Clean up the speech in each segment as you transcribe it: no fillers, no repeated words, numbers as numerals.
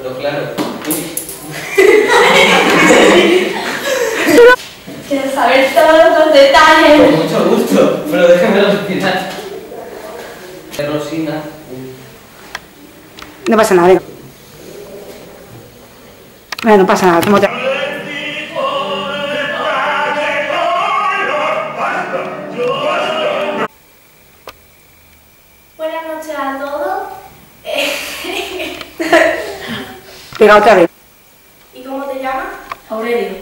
Pero claro. Quiero saber todos los detalles. Con mucho gusto, pero déjame al final. Rosina. No pasa nada, venga. Bueno, no pasa nada, ¿cómo te... Buenas noches a todos. Venga, otra vez. ¿Y cómo te llamas? Aurelio.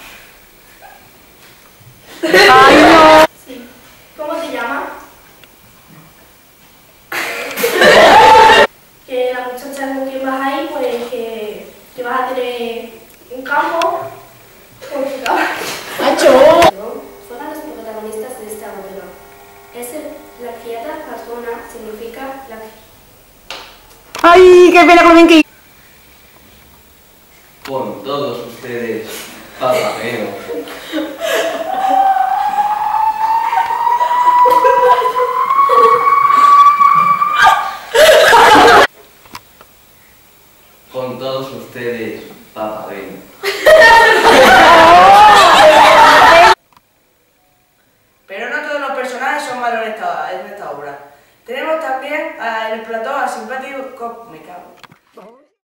¡Ay, no! Sí. ¿Cómo te llamas? Que la muchacha con quien vas ahí, pues que vas a tener un campo con tu caballo. ¡Macho! Fueron los protagonistas de esta novela. La criada patrona significa la ¡Ay, qué pena con que... Con todos ustedes, papameo. Con todos ustedes, papameo. Pero no todos los personajes son malos en esta obra. Tenemos también en el plató al simpático... Me cago.